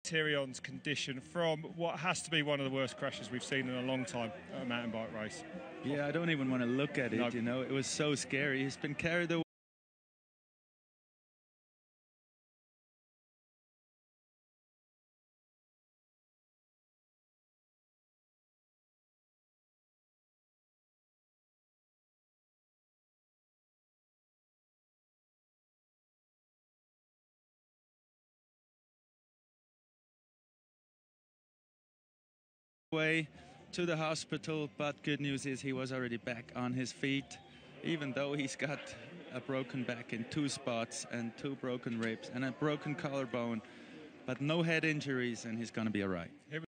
Thirion's condition from what has to be one of the worst crashes we've seen in a long time at a mountain bike race. Yeah, I don't even want to look at it, No. you know. It was so scary. He's been carried away. To the hospital, but good news is he was already back on his feet, even though he's got a broken back in 2 spots and 2 broken ribs and a broken collarbone, but no head injuries, and he's gonna be all right.